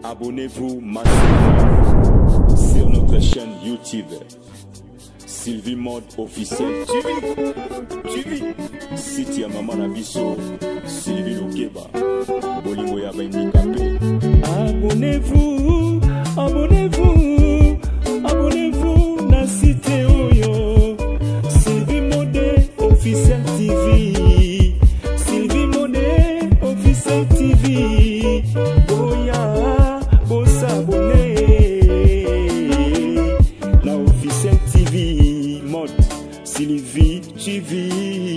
Abonnez-vous massivement sur notre chaîne YouTube. Sylvie Mode officiel. TV. Site ya Mama Nabiso. Sylvie Lokeba. Bolingo ya Handicapé. Abonnez-vous. Abonnez-vous na site oyo. Sylvie Mode officiel TV. Sylvie Mode officiel TV. Boya, boss abonné. Na officiel TV Mode Sylvie TV.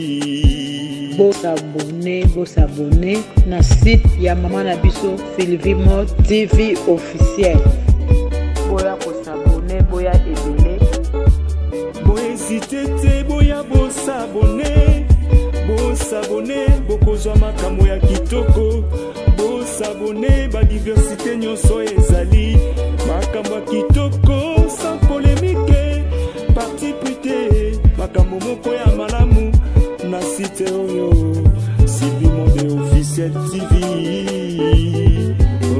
Boss abonné na site ya Mama Nabiso Sylvie Mode TV officiel. Boya s'abonner, boya ebele. Boya hésité te, boya boss abonné. Boss abonné, bokozwa makambo ya kitoko. Boss abonné, ba diversité nyonso ezali. Makambo ya kitoko, sans polémique. Parti prité, makambo moko ya malamu. Na site oyo, Sylvie Mode officiel TV.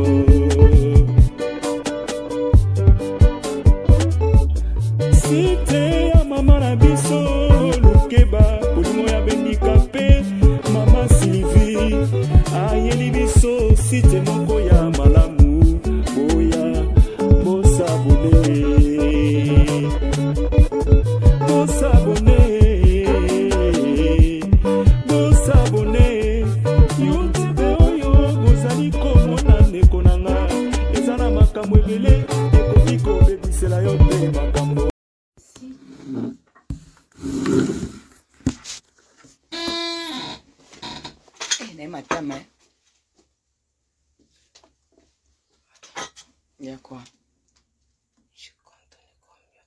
Site ya Mama Nabiso Lokeba. Bolingo ya Handicapé. Mama Sylvie ayeli biso site moko ya malamu. Boya boss abonné. Boss abonné. Boss abonné. YouTube oyo bozali komona ndeko nanga. Ezana makambo ebele ekoki kobebisela yo te makambo. Matama. Il y a quoi? Je compte combien?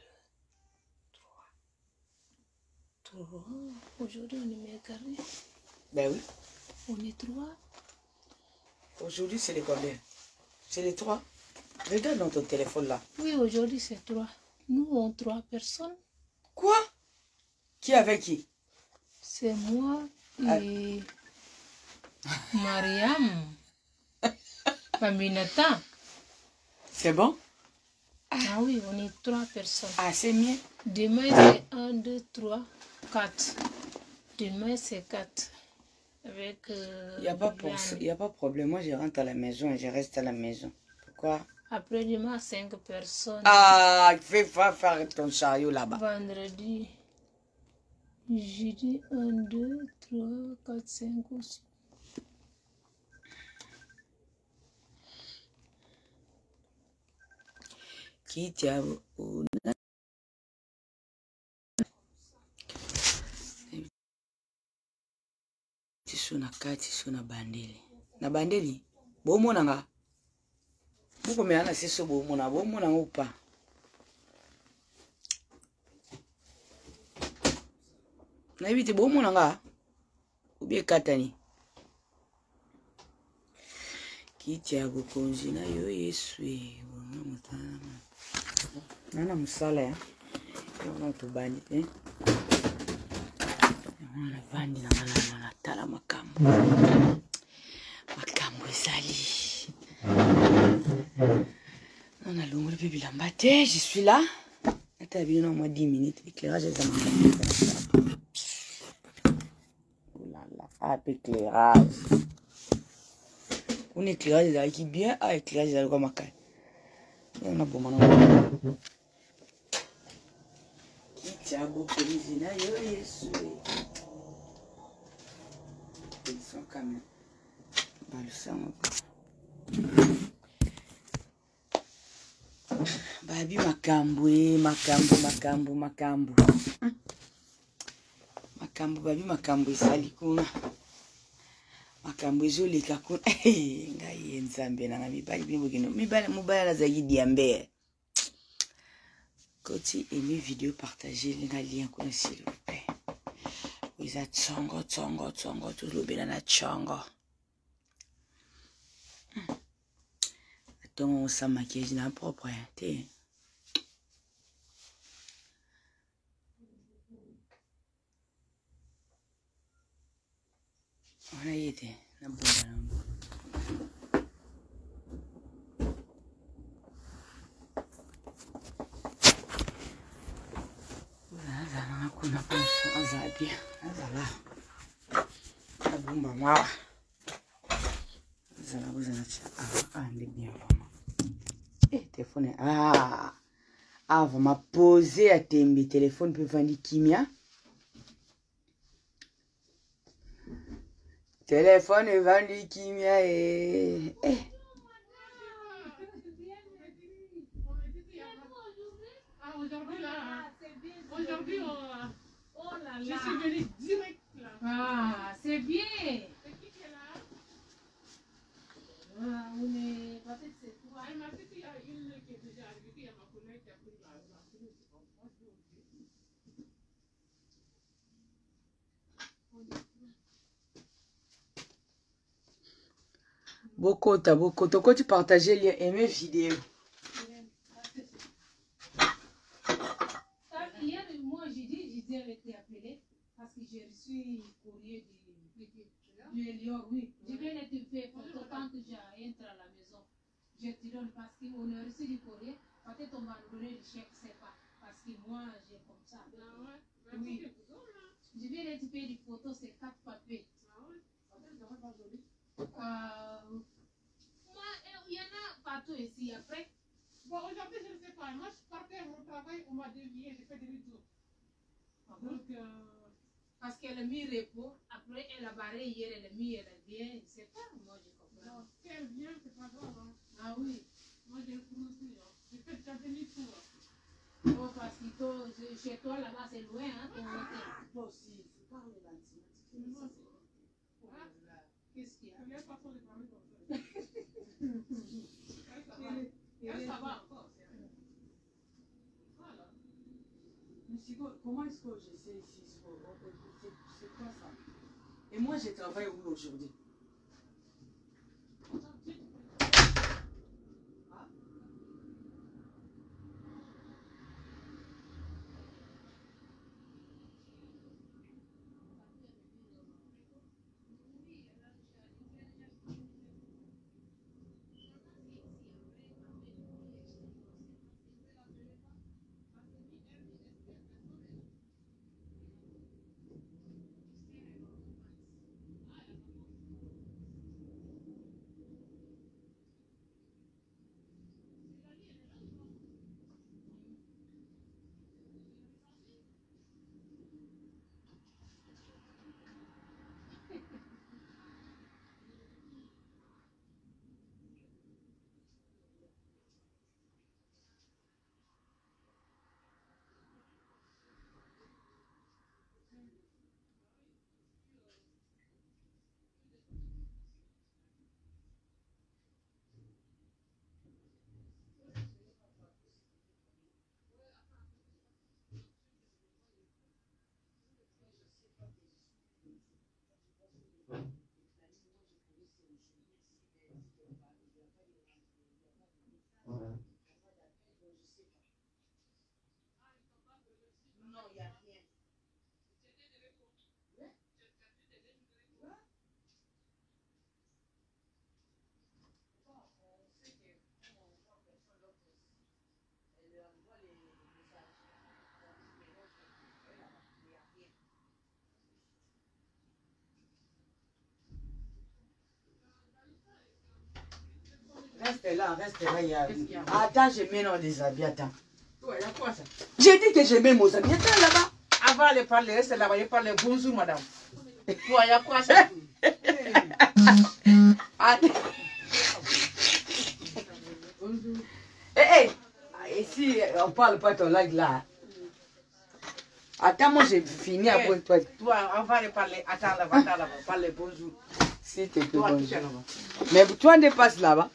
1, 2, 3. Aujourd'hui, on est mégaré. Ben oui. On est 3. Aujourd'hui, c'est les combien? C'est les 3. Regarde dans ton téléphone là. Oui, aujourd'hui, c'est 3. Nous, on 3 personnes. Quoi? Qui avec qui? C'est moi et... Mariam. Paminata. C'est bon? Ah oui, on est 3 personnes. Ah, c'est mieux. Demain, c'est 1, 2, 3, 4. Demain, c'est 4. Avec... Il n'y a pas de problème. Moi, je rentre à la maison et je reste à la maison. Pourquoi? Après demain, 5 personnes. Ah, fais pas faire ton chariot là-bas. Vendredi. Jeudi, 1, 2, 3, 4, 5 aussi. Kitia tisuna kati suna bandeli na bandeli bomona nga buko meana siso bomona upa na ibiti bomona nga ubie katani kitia bukonzi na yo Yesu nana musala ya ona tubandi ona bandi na ngana tala makambo ezali ona longo le bébé lamba te je suis là ata bino moi 10 minutes éclairage za makambo oh là là éclairage on éclairage là qui bien éclairage là comme makai on a bon maintenant Tiago Polizina yo Yesu ils sont quand même balsam babi makambo babi makambo esali kuna makambo ezoleka kuna ngai nzambe na mibali bimokino mobala nazaki diambe. Côté aimer vidéo partager les lien s'il vous plaît. Vous êtes tsongo tout le bien na tsongo. Attends on s'en maquillage na propre té. On a été na bon. Bomba moi. Ça vous en est bien vraiment. Eh téléphone vraiment poser à tembe téléphone peut vendre kimia. Téléphone vendu kimia et Aujourd'hui, oh là là. Je suis venue direct là. Ah, c'est bien. C'est qui est là? Ah, on est. Peut-être c'est toi. Elle m'a dit qu'il y a une qui est déjà arrivée, il y a ma collègue qui a pris la Beaucoup, quand tu partages les mes vidéos. Hier, moi, j'ai dit avec tes appelés parce que j'ai reçu un courrier de Lyon, oui. Je viens de te faire photo tant que j'entre à la maison. Je te donne parce qu'on a reçu du courrier. Peut-être on va nous donner le chèque, c'est pas. Parce que moi, j'ai comme ça. Oui. Je viens de te faire des photos, c'est 4 papiers. Moi, il y en a partout ici. Après, bon, aujourd'hui, je ne sais pas. Moi, je partais à mon travail, on m'a dévié, j'ai fait des retours. Donc, parce qu'elle a mis repos, après, elle a barré hier, elle a mis, elle a bien, je ne sais pas, moi, je comprends. Non, si elle vient, c'est pas grave. Hein. Ah oui. Moi, j'ai pris aussi. Hein. J'ai fait déjà demi-tour. Oh, parce que chez toi, là-bas, c'est loin, hein, ton hôtel. Toi aussi, il faut parler là-dessus. Qu'est-ce qu'il y a? Il y a pas de parler comme ça. Ça va encore. Voilà. Mais comment est-ce que je sais ici? C'est quoi ça? Et moi, je travaille où aujourd'hui? Reste là, il y a... Attends, je mets dans des habits, attends. Ouais, il y a quoi ça? J'ai dit que je mets mon habit, attends là-bas. Avant de parler, reste là-bas, il parle bonjour madame. Ouais, il y a quoi ça? Ici, on parle pas ton langue là. Attends, moi j'ai fini après toi. Toi, avant de parler, attends là-bas, parle bonjour. Si tu peux bonjour. Mais toi, ne passe là-bas.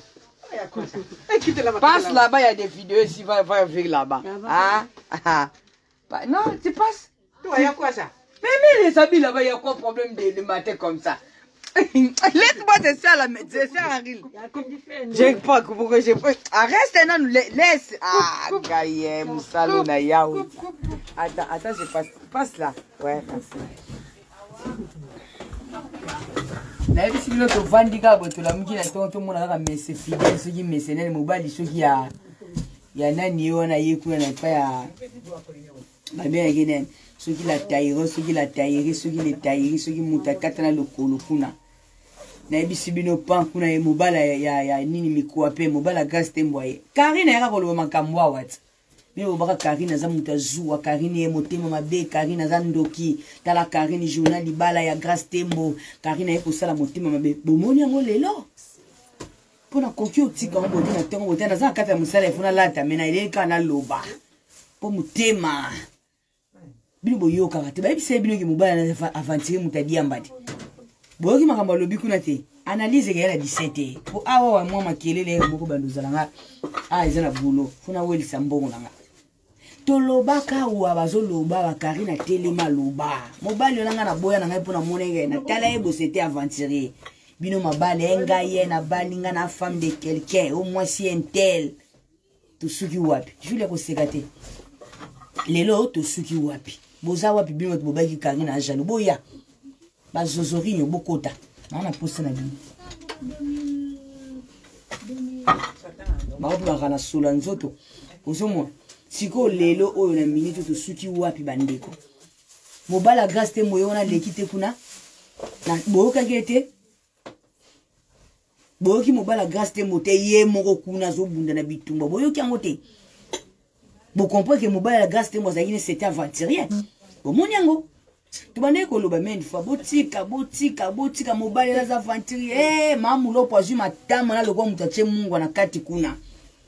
Passe là-bas, il y a des vidéos ici, va venir là-bas. Non, tu passes. Toi, il y a quoi ça? Mais les habits là-bas, il y a quoi de problème de matin comme ça? Laisse-moi te faire la rire. J'ai pas pourquoi j'ai pas. Reste là, nous laisse. Gaïe, Moussalo, Nayaou. Attends, je passe. Passe là. Ouais, passe. Na yebi sikilo to vandika bo to la muki na to mona ka messe fidèle soki mercenaire mobali soki ya nani ona yeku na pa ya ba bien genen soki la taillero soki la taillerie soki le taillerie soki muta katana lokolo kuna na ebisi bino pan kuna ye mobala ya nini mikuwa pe mobala gas tembo ye Karine yaka koloba makambo awat bino baka Karine za muta zuwa Karine ye motema mabe Karine za ndoki tala Karine journal libala ya gas tembo Karine ye kosala motema mabe bomoni yango lelo pona koki otika ngo botina tongo botina za kata musala efuna lata mena ile kana loba po motema bino boyoka kate ba ebise bino ki mobala na aventure mutadi ambadi boyoki makambo lobi kuna te analyse ke la 17 po awa wa mwa makelele boko banduzala nga ezana bulo funa welisa mbongo nga tolobaka wa bazoloba ba Karine telema loba mobali olanga na boya na ngai pona monenge na tala ebo c'était aventurier bino mabale enga ye na balinga na femme de quelqu'un au moins si un tel to suki wapi jule ko sekate lelo to suki wapi boza wapi bino bobaki Karine na jalo boya bazozorinyo bokota na posa na bino baopi bakana sula nzoto ozomona siko lelo oyo na minute to suki wapi bandeko mobala grâce te moyo na lekite kuna na boyoka kete boyoki mobala grâce te mote ye moko kuna zobunda na bitumba boyoki yango te bo comprendre que mobala grâce te mozaki c'était aventurier bomoni yango tubande ko loba men fa botika mobala la za aventurier mamulo po azuma tama na lokwa mutache mungu na kati kuna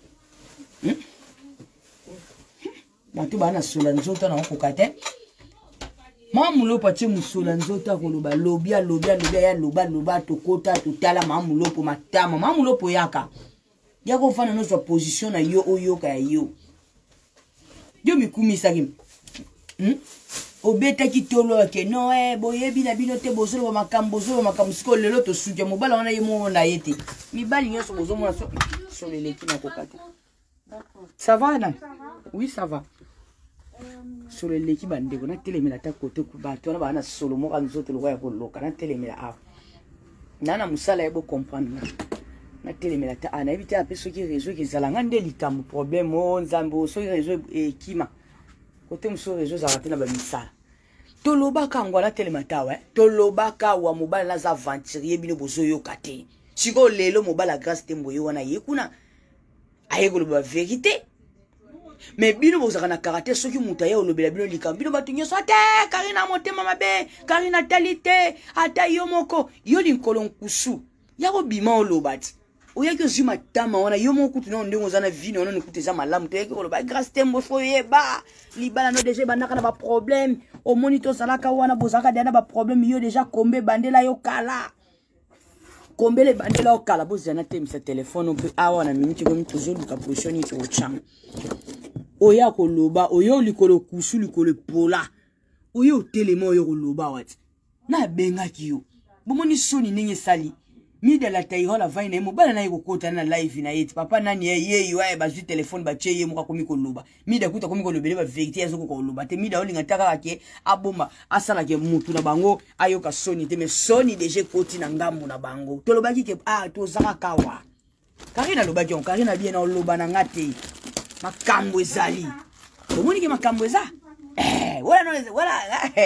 bantu bana sola nzoto na kokate mamulo po ache musola nzoto ko loba lobia ya loba tokota totala mamulo po matama mamulo po yaka yako fana no so position na yo oyoka ya yo yo mikumisa kim obeta kitolo ke no boyebi na bino te bozolo makambo siko lelo to suja mobala wana yemo na yete mibali nyoso bozomona so leleki na kokate ça va na oui ça va sur le leki bandeko na telemela ta kote ku bato na bana solo mo kan zoto lo ya koloka na telemela a nana musala yebo comprendre na telemela ta ana ebita ape soki réseau ki zalanga ndelika mo problème o nzambo soki réseau ekima kote muso réseau za ratena ba misala tolobaka ngwala telemata wa tolobaka wa mobala na za aventurier bino bozo yokate siko lelo mobala grâce tembo yo wana yekuna ayekolo ba vérité mais bino bozaka na karaté soki muta ya olobela bino likambo bino bato nyoso ate Karine motema mabe Karine talite ata yo moko yo linkolo nkusu yako bima olobati oyaki ozima tama wana yo moko tuna ndenge ozana vino wana nikuteza malamu te ko ba grâce tembo fo yeba libala no déjà bandaka na ba problème au monitor salaka wana bozaka dana ba problème yo déjà kombe bandela yo kala kombele bandela yo kala bozana temisa téléphone pe awa na minute ko mitozo luka position ni to cham oya ko loba oyo likolo kusu likolo pola oyo telemo oyo ko loba wati na benga kiyo bomoni soni ninge sali mida la tayo la vaina mo bala na yiko kota na live na yeti papa nani ye yo ba ju téléphone ba che ye mo ka komi ko loba mida kuta komi ko lobele ba vérité yazo ko loba te mida olinga taka ke abomba asala ke mutu na bango ayoka soni te mais soni déjà koti na ngambu na bango to lobaki ke to zaka kawa Karine lobaki on Karine bien na loba na ngate makambo ezali omoni ke makambo eza voilà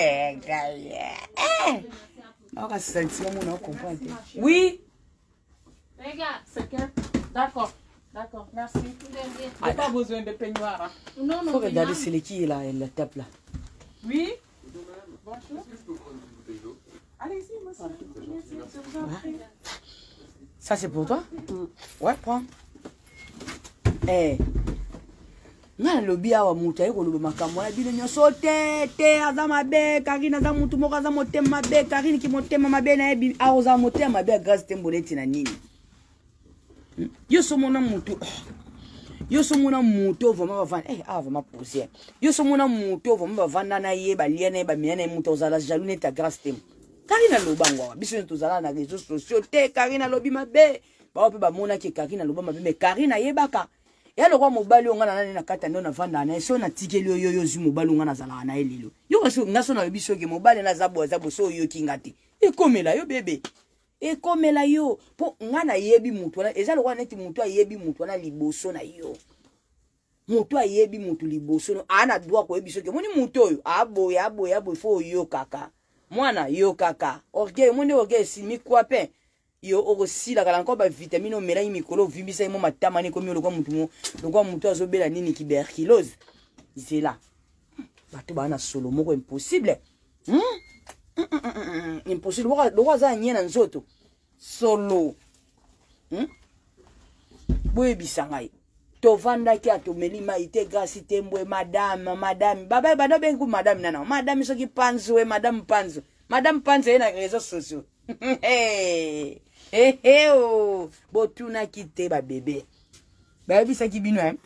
aka sentiment mon comprendre oui regarde c'est que d'accord merci j'ai pas besoin de peignoir non faut regarder c'est qui là la tape là oui bonjour allez-y monsieur ça c'est pour toi ouais prends nga lobi awa mutu ayi koloba makambo na bino nyonso te aza mabe Karine aza mutu moko aza motema mabe Karine ki motema mabe na yebi aoza motema mabe grâce tembo neti na nini yo somona mutu ovama bavanda avama poussière yo somona mutu ovama bavanda na ye balia na ye bamia na ye mutu ozala jaloux neti ya grâce tembo Karine alobango awa biso tozala na réseaux sociaux te Karine alobi mabe bao mpe bamonaki Karine aloba mabe mais Karine ayebaka ya lokwa mobali onga na nani na kata ndo na vanda na so na tikeli yo zu mobali onga na zala na elilo yo kaso ngaso na biso ke mobali na zabo so yo kingati ekomela yo bebe ekomela yo po nga na yebi mutu na eza lokwa neti mutu ayebi mutu na liboso na yo Moto ayebi moto liboso no ana droit ko yebi soki moni moto oyo aboye fo yo kaka mwana yo kaka orgueil moni orgueil simi kwa pe yo okosila kala encore ba vitamine o mela mikolo vimbisa mo matama ni komi lokwa mutu azobela nini tuberculose zela bato bana solo moko impossible impossible lokwa za nyena nzoto solo boye bisangai tovanda ki atomeli maite grâce tembwe madame baba bado bengu madame nana madame soki panzo we madame panzo na réseaux sociaux oh botuna kite ba bébé ba bisa ki bino hein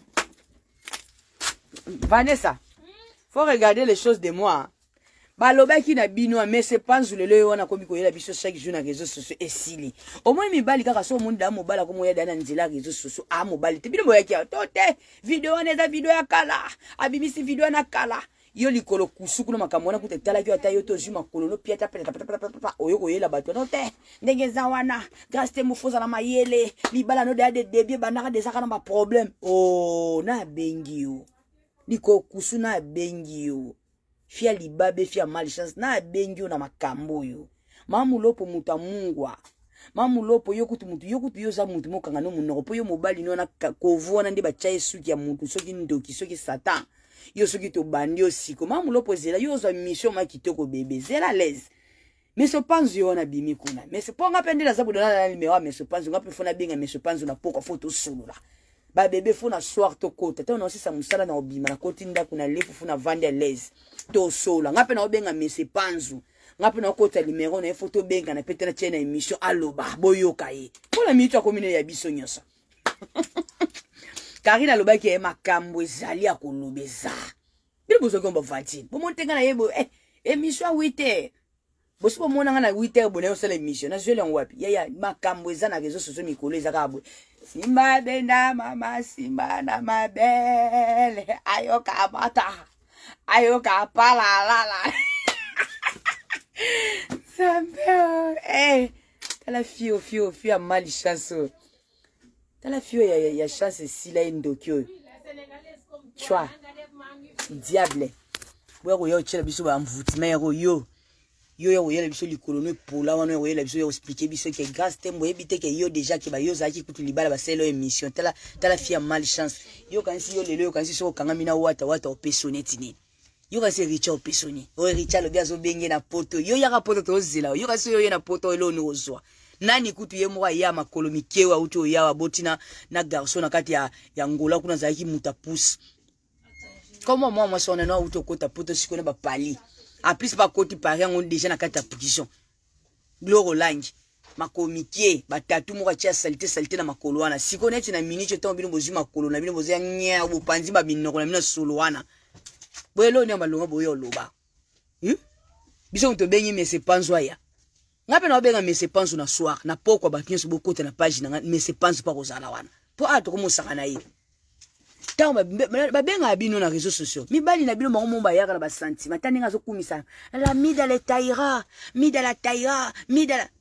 Vanessa faut regarder les choses de moi baloba ki na bino mais c'est panzo lelo wana komi ko yela biso chaque jour na réseaux sociaux esili au moins mibali kaka so monde da mobala ko moya dana nzela réseaux sociaux a mobali te bino moya ki tote vidéo neza vidéo ya kala abibisi vidéo na kala yo likolo kusuku no makambo na kutetala ki ata yo to juma kololo piata peta oyo ko yela bato no te ndenge za wana grâce te mufoza na mayele libala no de debie banaka de saka na ba problème oh na bengi yo liko kusu na bengi yo fia libabe fia malchance na bengi yo na makambo yo mamulopo muta mungwa mamulopo yokutu mutu yo za mutu mokanga no munoko po yo mobali no na kovona ndi ba chaye suki ya mutu soki ndoki soki satan yo soki to bandi yo siko mamulopo zela yo za mission makitoko bebe zela l'aise mais ce panzo yo na bimi kuna mais ce ponga pendela za budona na numéro mais ce panzo ngape fona benga mais ce panzo na poko photo solo la ba bébé fona soir to kota to na osisa musala na obima na koti nda kuna lefu fona vande l'aise to solo ngape na obenga mais ce panzo ngape na kota numéro na photo benga na petena chena émission aloba boyoka ye pour la minute ya komine ya biso nyosa Karina lobaki e makambo ezali akolobeza bile bozo komba fatine bo montenga na yebo émission 8h bosi bo mona na 8h boné o sala émission na jele ngwapi ya makambo eza na réseaux sociaux mikolo eza kabwe simba benda mama simba na mabele ayoka bata ayoka palala sambe tala fio a malchance tala fio ya chance sila indokyo chwa diable bwa yo chela biso ba mvutima yo yela biso likolo no pola wana yo yela biso yo expliquer biso que grâce tembo ebite que yo déjà que ba yo zaki kutu libala ba selo émission tala fia malchance yo kansi yo lelo yo kansi so kanga mina wata opesoneti ni yo kansi richa opesoni o richa lo biazo benge na poto yo yaka poto to zela yo kansi yo na poto elo no ozwa nani kutu ye mwa ya makolo mikewa uto ya wabotina na garçon na kati ya ngola kuna zaki mutapus comment moi sona no uto kota poto sikona ba pali a plus ba koti pari on déjà na kati ya position gloro langi makomikie batatu mo ka tia salité na makolo wana sikona tina minute to bino bozi makolo na bino bozi nya bupanzi ba binoko na bino solo wana boyelo ni amalonga boyo loba biso to benyi mais c'est pas nzoya ngape na obenga mais c'est pas na soir na poko ba kinso bokota na page na mais c'est pas pas kozala wana po ato ko mosaka na ye tant ba benga bino na réseaux sociaux mibali na bino bango momba yaka na ba sentiment tani ngazo kumisa la mida le taira mida la taira mida la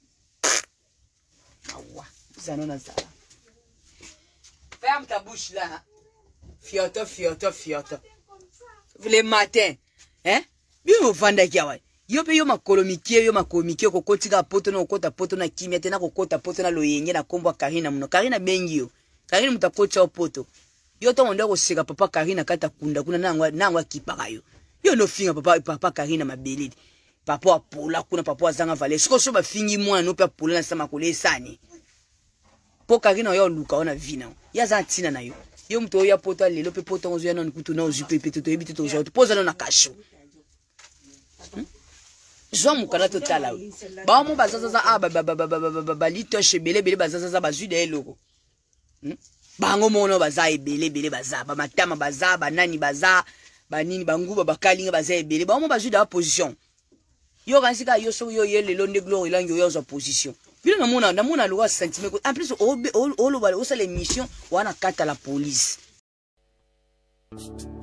awa zanona za ferme ta bouche là fioto le matin bino vanda kiawa yo pe yo makolomikie ko kotika poto na okota poto na kimia tena ko kota poto na loyenge na kombo Karina muno Karina bengi yo Karina mutakocha poto yo to onda ko seka papa Karina kata kunda kuna nangwa kipaka yo no finga papa Karina mabelidi papa apola kuna papa azanga vale siko so ba fingi mwana no pe apola na sama kole sani po Karina yo luka ona vina ya za tina na yo mto ya poto lelo pe poto ozo ya non kutu na ozu pe to ebiti to zo poza na kasho Zomu kana totala ba mo bazaza ba litoshe bele bazaza bazu de eloko bango mono baza ebele baza ba matama baza banani baza banini banguba bakalinga baza ebele ba mo bazu de position yo kansika yo so yo yele londe glory langi yo zo position bilo na mona lo sentiment en plus o bale o sa l'émission wana kata la police.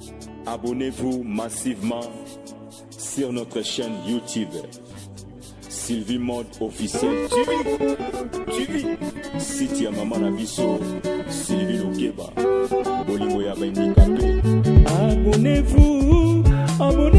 Abonnez-vous massivement sur notre chaîne YouTube. Sylvie Mode officiel. Tu vis. Siti ya maman na biso. Sylvie Lokeba. Bolingo ya ba indikape. Abonnez-vous.